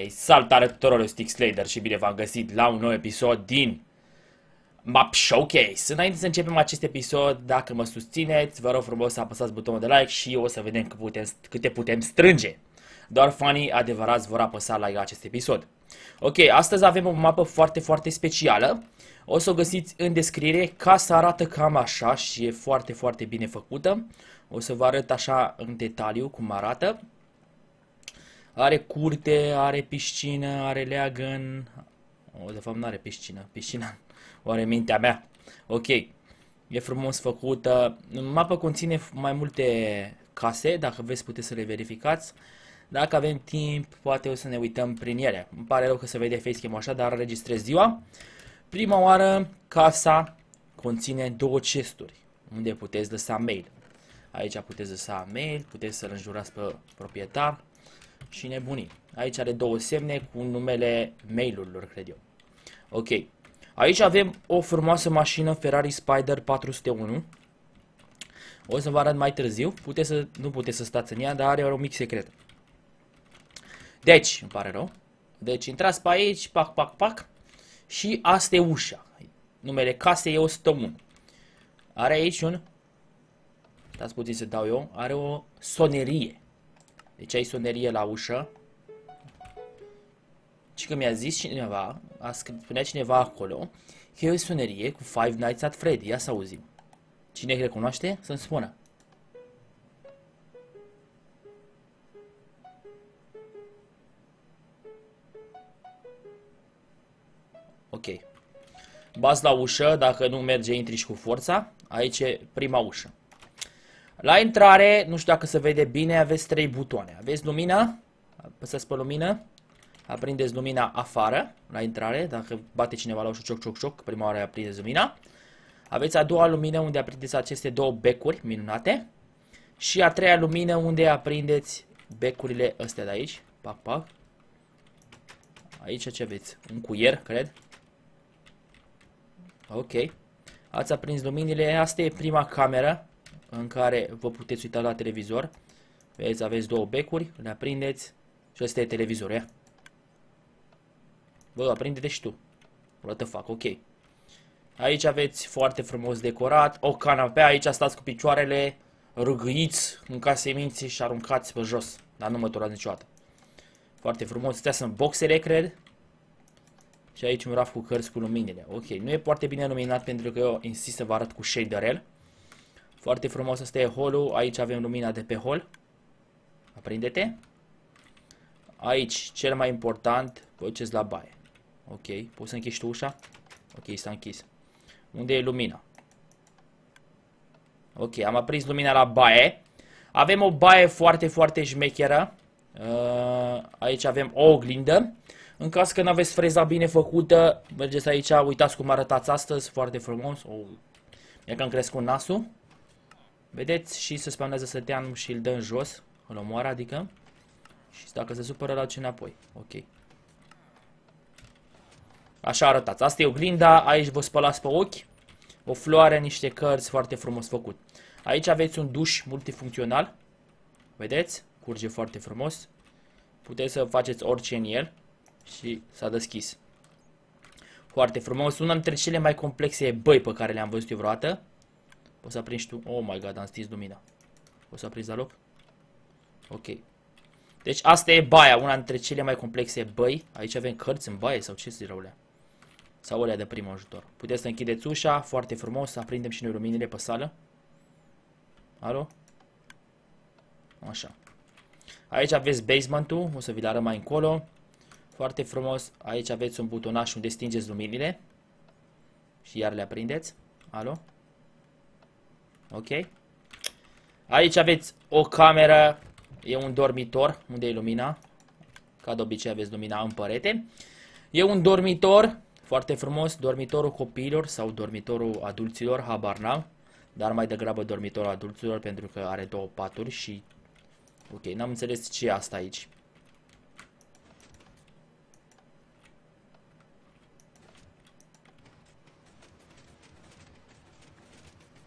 Salutare tuturor, eu Stick Slader și bine v-am găsit la un nou episod din Map Showcase. Înainte să începem acest episod, dacă mă susțineți, vă rog frumos să apăsați butonul de like și o să vedem câte putem strânge. Doar fanii adevărați vor apăsa like la acest episod. Ok, astăzi avem o mapă foarte specială. O să o găsiți în descriere. Casa arată cam așa și e foarte bine făcută. O să vă arăt așa în detaliu cum arată. Are curte, are piscină, are leagăn. De fapt nu are piscină. Piscina o are mintea mea. Ok. E frumos făcută. Mapa conține mai multe case. Dacă vreți puteți să le verificați. Dacă avem timp, poate o să ne uităm prin ele. Îmi pare rău că se vede facecam așa, dar înregistrez ziua. Prima oară, casa conține două chesturi unde puteți lăsa mail. Aici puteți lăsa mail, puteți să-l înjurați pe proprietar și nebunii. Aici are două semne cu numele mail-urilor, cred eu. Ok. Aici avem o frumoasă mașină Ferrari Spider 401. O să vă arăt mai târziu. Nu puteți să stați în ea, dar are un mic secret. Deci, îmi pare rău. Deci intrați pe aici, pac. Și asta e ușa. Numele casei e 101. Are aici un... Dați puțin să dau eu. Are o sonerie. Deci ai sonerie la ușă. Și că mi-a zis cineva, spunea cineva acolo, că e o sonerie cu Five Nights at Freddy. Ia să auzim. Cine recunoaște, să-mi spună. Ok. Bați la ușă, dacă nu merge, intri și cu forța. Aici e prima ușă. La intrare, nu știu dacă se vede bine, aveți trei butoane. Aveți lumina, apăsați pe lumină, aprindeți lumina afară, la intrare, dacă bate cineva la ușă, cioc, prima oară aprindeți lumina. Aveți a doua lumină unde aprindeți aceste două becuri minunate. Și a treia lumină unde aprindeți becurile astea de aici, pac. Aici ce aveți? Un cuier, cred. Ok. Ați aprins luminile, asta e prima cameră în care vă puteți uita la televizor. Vedeți, aveți două becuri, le aprindeți și ăsta e televizorul, ia. Bă, aprinde-te și tu. What the fuck, ok. Aici aveți foarte frumos decorat, o canapea, aici stați cu picioarele, râgâiți, mâncați semințe și aruncați pe jos. Dar nu mă turați niciodată. Foarte frumos, astea sunt boxere, cred. Și aici un raf cu cărți cu luminile. Ok, nu e foarte bine luminat pentru că eu insist să vă arăt cu shaderel. Foarte frumos, asta e hall-ul. Aici avem lumina de pe hall. Aprinde-te. Aici, cel mai important, vă duceți la baie. Ok, poți să închizi tu ușa? Ok, s-a închis. Unde e lumina? Ok, am aprins lumina la baie. Avem o baie foarte șmecheră. Aici avem o oglindă. În caz că nu aveți freza bine făcută, mergeți aici, uitați cum arătați astăzi, foarte frumos. E că am crescut nasul. Vedeți? Și se spawnează săteanul și îl dă în jos, îl omoară, adică. Și dacă se supără, la ce înapoi. Ok. Așa arătați. Asta e oglinda, aici vă spălați pe ochi. O floare, niște cărți, foarte frumos făcut. Aici aveți un duș multifuncțional. Vedeți? Curge foarte frumos. Puteți să faceți orice în el. Și s-a deschis. Foarte frumos. Una dintre cele mai complexe băi pe care le-am văzut eu vreodată. Poți să aprinzi tu? Oh my god, am stins lumina. Poți să aprinzi la loc? Ok. Deci asta e baia, una dintre cele mai complexe băi. Aici avem cărți în baie sau ce zi răulea? Sau alea de prim ajutor. Puteți să închideți ușa, foarte frumos, să aprindem și noi luminile pe sală. Alo? Așa. Aici aveți basement-ul, o să vi-l arăt mai încolo. Foarte frumos, aici aveți un butonaș unde stingeți luminile. Și iar le aprindeți. Alo? Ok. Aici aveți o cameră, e un dormitor, unde e lumina. Ca de obicei aveți lumina în perete. E un dormitor, foarte frumos, dormitorul copiilor sau dormitorul adulților, habar n-am. Dar mai degrabă dormitorul adulților pentru că are două paturi și... Ok, n-am înțeles ce e asta aici.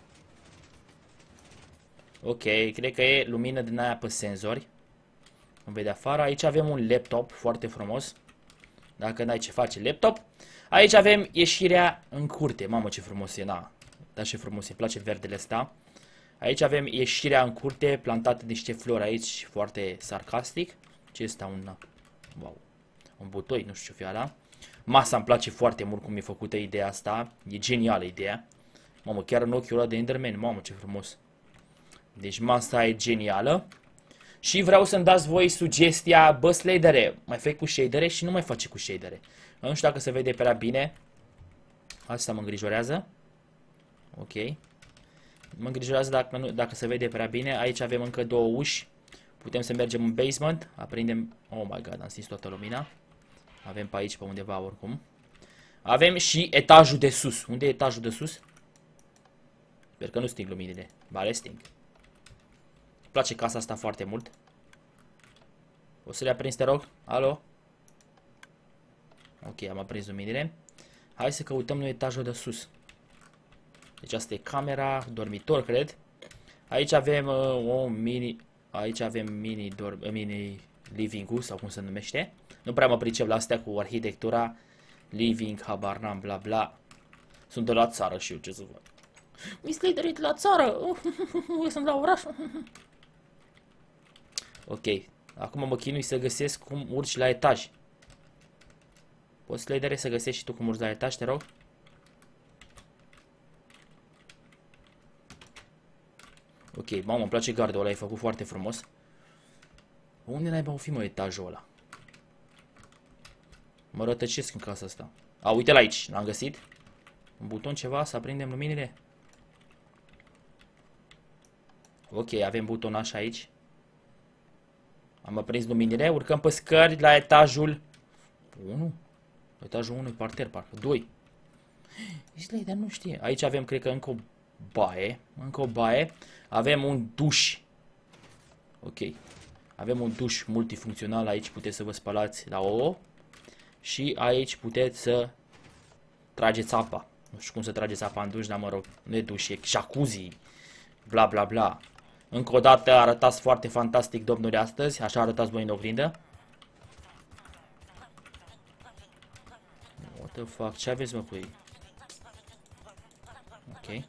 Ok, cred că e lumină din aia pe senzori. Când vede afară. Aici avem un laptop foarte frumos. Dacă n-ai ce face laptop. Aici avem ieșirea în curte. Mamă, ce frumos e, na. Da, ce frumos e, îmi place verdele ăsta. Aici avem ieșirea în curte, plantate niște flori aici, foarte sarcastic. Ce este un... Wow. Un butoi, nu știu ce fie ala. Masa îmi place foarte mult cum e făcută ideea asta. E genială ideea. Mamă, chiar în ochiul ăla de Enderman. Mamă, ce frumos. Deci masa e genială. Și vreau să-mi dați voi sugestia, bă, Sladere, mai fai cu shadere și nu mai face cu shadere. Nu știu dacă se vede prea bine. Asta mă îngrijorează. Ok. Mă îngrijorează dacă se vede prea bine. Aici avem încă două uși. Putem să mergem în basement. Aprindem... Oh my god, am stins toată lumina. Avem pe aici, pe undeva, oricum. Avem și etajul de sus. Unde e etajul de sus? Sper că nu sting luminile. Ba, le sting. Îmi place casa asta foarte mult. O să le aprins, te rog? Alo? Ok, am aprins luminile. Hai să căutăm noi etajul de sus. Deci asta e camera, dormitor, cred. Aici avem o mini... Aici avem mini living-ul, sau cum se numește. Nu prea mă pricep la astea cu arhitectura. Living, habar n-am, bla bla. Sunt de la țară și eu, ce să văd. Mi-s de la țară. Eu sunt la oraș. Ok. Acum mă chinui să găsesc cum urci la etaj. Poți, Sladere, să găsești și tu cum urci la etaj, te rog? Ok, mamă, îmi place gardul ăla, e făcut foarte frumos. Unde n-ai fi, mă, etajul ăla? Mă rătăcesc în casa asta. A, uite-l aici, l-am găsit. Un buton, ceva, să aprindem luminile. Ok, avem butonaș aici. Am aprins luminile, urcăm pe scări la etajul 1. Etajul 1 e parter, parcă 2. Dar nu știe. Aici avem, cred că, încă o baie. Încă o baie. Avem un duș. Ok. Avem un duș multifuncțional. Aici puteți să vă spălați la ouă. Și aici puteți să trageți apa. Nu știu cum să trageți apa în duș, dar mă rog, nu e duș, e jacuzzi. Bla bla bla. Încă o dată arătați foarte fantastic, domnule, astăzi. Așa arătați voi în oglindă. What the fuck? Ce aveți, mă, cu ei? Ok.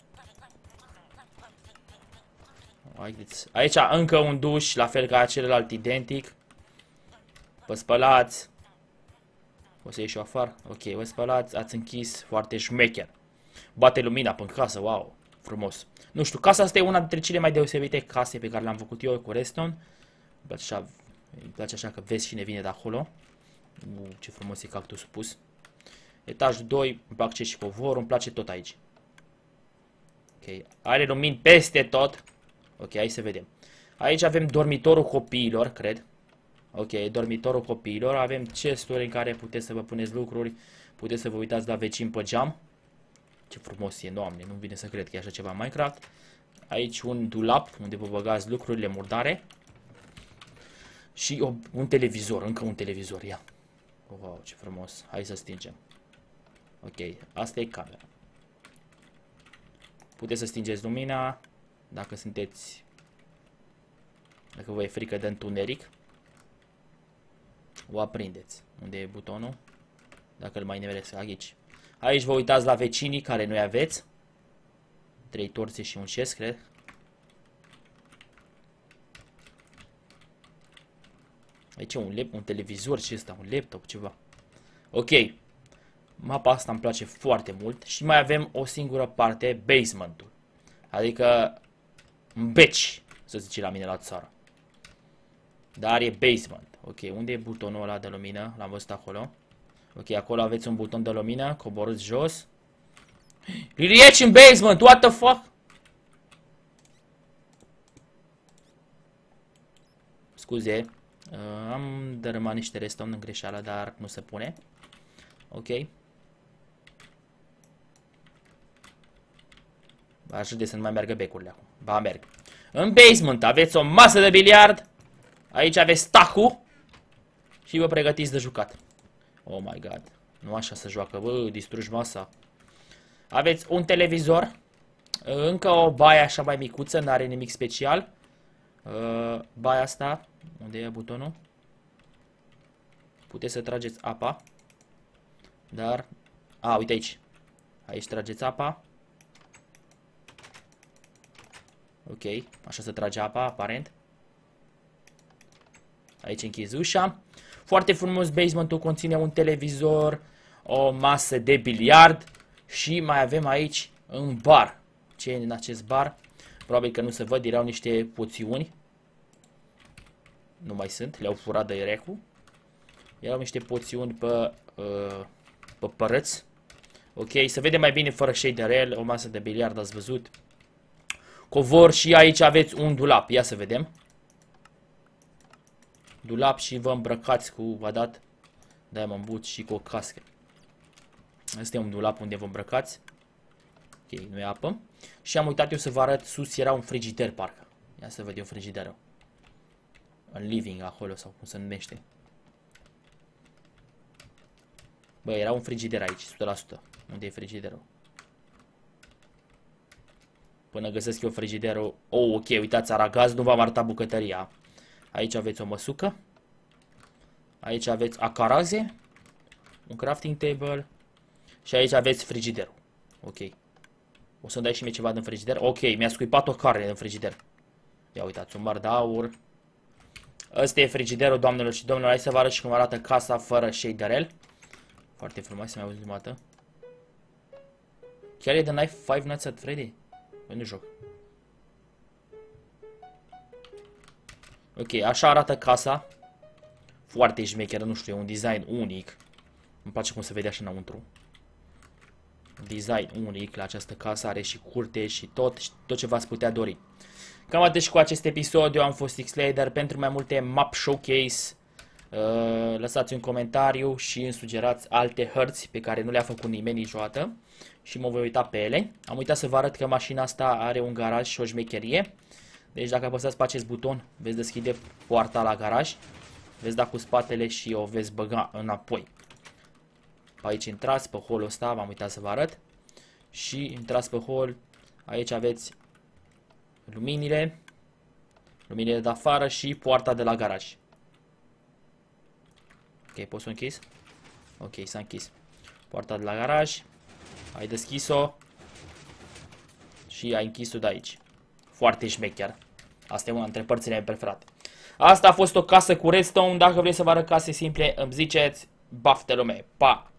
Aici încă un duș, la fel ca celălalt, identic. Vă spălați. O să ieși eu afară. Ok, vă spălați, ați închis, foarte șmecher. Bate lumina pe casă, wow, frumos. Nu știu, casa asta e una dintre cele mai deosebite case pe care le-am făcut eu cu Redstone. Îmi place așa că vezi cine vine de acolo. Ce frumos e cactusul pus. Etajul 2, îmi place și covorul, îmi place tot aici. Ok, are lumini peste tot. Ok, hai să vedem. Aici avem dormitorul copiilor, cred. Ok, dormitorul copiilor. Avem chesturi în care puteți să vă puneți lucruri. Puteți să vă uitați la vecini pe geam. Ce frumos e, doamne, nu vine să cred că e așa ceva în Minecraft. Aici un dulap unde vă băgați lucrurile murdare. Și un televizor, încă un televizor, ia. Wow, ce frumos. Hai să stingem. Ok, asta e camera. Puteți să stingeți lumina dacă sunteți... Dacă vă e frică de întuneric. O aprindeți. Unde e butonul? Dacă îl mai nimeresc aici. Aici vă uitați la vecinii care nu-i aveți. 3 torțe și un chest, cred. Aici un televizor, ce ăsta, un laptop, ceva. Ok. Mapa asta îmi place foarte mult. Și mai avem o singură parte, basementul. Adică în beci, să zice la mine la țară. Dar e basement. Ok, unde e butonul ăla de lumină? L-am văzut acolo. Ok, acolo aveți un buton de lumină. Coborâți jos. Ieși în basement, what the fuck? Scuze. Am dărâmat niște redstone în greșeală, dar nu se pune. Ok. Aș de să nu mai meargă becurile acum. Ba, merg. În basement aveți o masă de biliard. Aici aveți stacul. Și vă pregătiți de jucat. Oh my god. Nu așa se joacă, bă, distrugi masa. Aveți un televizor. Încă o baie așa mai micuță, n-are nimic special. Baia asta. Unde e butonul? puteți să trageți apa. Dar... A, uite aici. Aici trageți apa. Ok, așa se trage apa, aparent. Aici închizi ușa. Foarte frumos, basementul conține un televizor, o masă de biliard și mai avem aici un bar. Ce e în acest bar? Probabil că nu se văd, erau niște poțiuni. Nu mai sunt, le-au furat de Irecu. Erau niște poțiuni pe părăți. Ok, se vede mai bine fără shader, o masă de biliard, ați văzut. Covor și aici aveți un dulap, ia să vedem. Dulap și vă îmbrăcați cu, v-a dat diamond boot și cu o cască. Asta e un dulap unde vă îmbrăcați. Ok, nu e apă. Și am uitat eu să vă arăt, sus era un frigider parcă. Ia să văd eu frigiderul. În living acolo sau cum se numește. Bă, era un frigider aici, 100%. Unde e frigiderul? Până găsesc eu frigiderul. Oh, ok, uitați, aragaz, nu v-am arătat bucătăria. Aici aveți o măsucă. Aici aveți acaraze. Un crafting table. Și aici aveți frigiderul. Ok. O să-mi dai și mie ceva din frigider. Ok, mi-a scuipat o carne din frigider. Ia uitați, un bar de aur. Ăsta e frigiderul, doamnelor și domnilor. Hai să vă arăt și cum arată casa fără shaderel. Foarte frumos, să mai auzi jumătate. Chiar e de Knife Five Nights at Freddy? Bă, nu joc. Ok, așa arată casa. Foarte șmecheră, nu știu, e un design unic. Îmi place cum se vede așa înăuntru. Design unic la această casă, are și curte și tot ce v-ați putea dori. Cam atât și cu acest episod, eu am fost Xlader. Pentru mai multe map showcase, lăsați un comentariu și îmi sugerați alte hărți pe care nu le-a făcut nimeni niciodată și mă voi uita pe ele. Am uitat să vă arăt că mașina asta are un garaj și o șmecherie. Deci dacă apăsați pe acest buton, veți deschide poarta la garaj, veți da cu spatele și o veți băga înapoi. Pe aici intrați, pe holul ăsta, v-am uitat să vă arăt. Și intrați pe hol, aici aveți luminile de afară și poarta de la garaj. Ok, poți să o închis? Ok, s-a închis. Poarta de la garaj, ai deschis-o și ai închis-o de aici. Foarte șmecher. Asta e una dintre părțile mele preferate. Asta a fost o casă cu redstone. Dacă vreți să vă arăt case simple, îmi ziceți. Baftă lume. Pa!